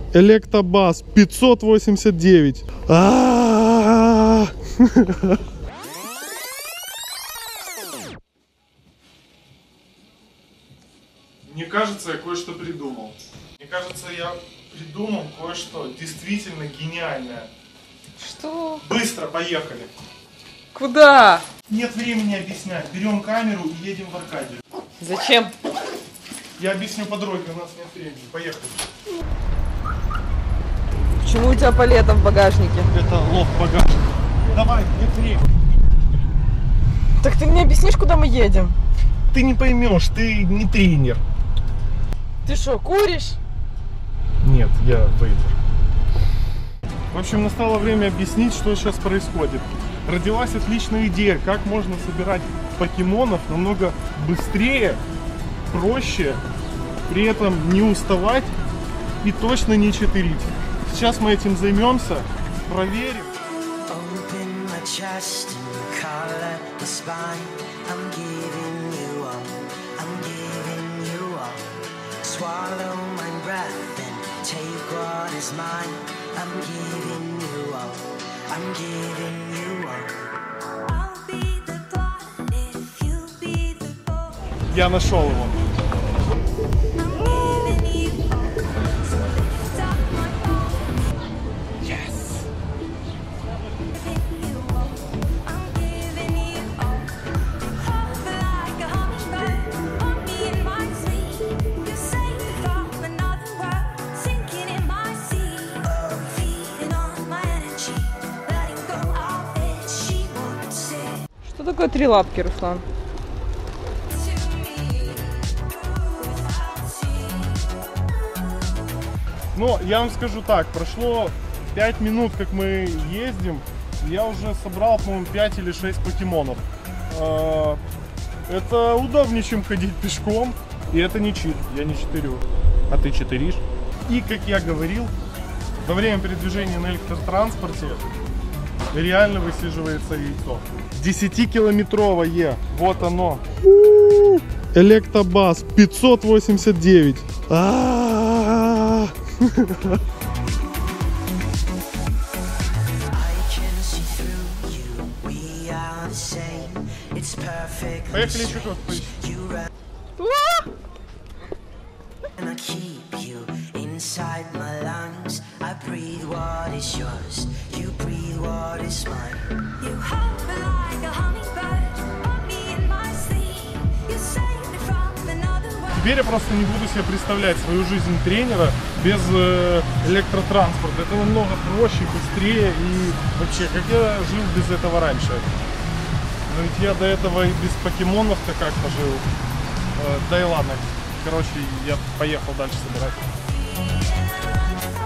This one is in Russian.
Электобас 589. Мне кажется, я кое-что придумал. Мне кажется, я придумал кое-что действительно гениальное. Что? Быстро, поехали. Куда? Нет времени объяснять. Берем камеру и едем в Аркадию. Зачем? Я объясню по дороге, у нас нет времени. Поехали. Почему у тебя палета в багажнике? Это лов багажника. Давай, нет времени. Так ты мне объяснишь, куда мы едем? Ты не поймешь, ты не тренер. Ты что, куришь? Нет, я вейпер. В общем, настало время объяснить, что сейчас происходит. Родилась отличная идея, как можно собирать покемонов намного быстрее, проще, при этом не уставать и точно не читерить. Сейчас мы этим займемся, проверим. Я нашел его. Что такое 3 лапки, Руслан? Но я вам скажу так, прошло 5 минут, как мы ездим, я уже собрал, по-моему, 5 или 6 покемонов. Это удобнее, чем ходить пешком, и это не чит, я не читерю. А ты читеришь? И, как я говорил, во время передвижения на электротранспорте реально высиживается яйцо. 10-километровое, вот оно. Электобас 589. Поехали еще тут поищем. Теперь я просто не буду себе представлять свою жизнь тренера без электротранспорта. Это намного проще, быстрее и вообще, как я жил без этого раньше. Но ведь я до этого и без покемонов-то как-то жил. Да и ладно. Короче, я поехал дальше собирать.